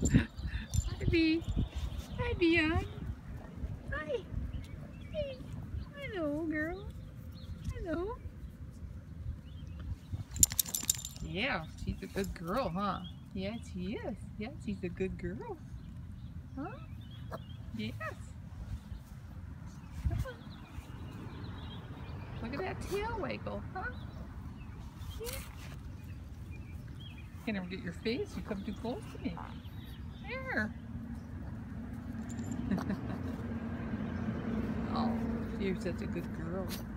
Hi, Bee. Hi, Beyond. Hi. Hey. Hello, girl. Hello. Yeah, she's a good girl, huh? Yes, she is. Yes, she's a good girl. Huh? Yes. Come on. Look at that tail wiggle, huh? Yeah. Can't ever get your face. You come too close to me. There. Oh, you're such a good girl.